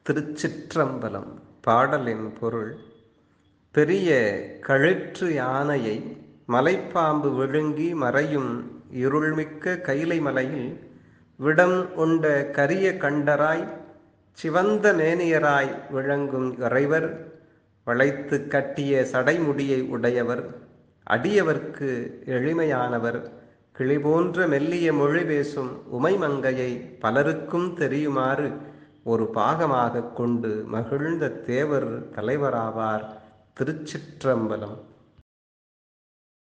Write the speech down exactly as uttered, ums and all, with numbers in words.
திருச்சிற்றம்பலம். பாடலின் பொருள்: பெரிய கழிற்று யானையை மலைப்பாம்பு விழுங்கி மறையும் இருள்மிக்க கைலை மலையில் விடம் உண்ட கரிய கண்டராய் சிவந்த மேனியராய் விளங்கும் இறைவர், வளைத்து கட்டிய சடைமுடியை உடையவர், அடியவர்க்கு எளிமையானவர், கிளிபோன்ற மெல்லிய மொழி பேசும் உமைமங்கையை பலருக்கும் தெரியுமாறு ஒரு பாகமாகக் கொண்டு மகிழ்ந்த தேவர் தலைவராவார். திருச்சிற்றம்பலம்.